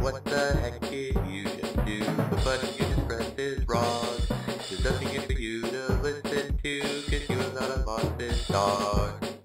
what the heck did you just do? The button you just pressed is wrong. There's nothing here for you to listen to, cause you have not unlocked this dog.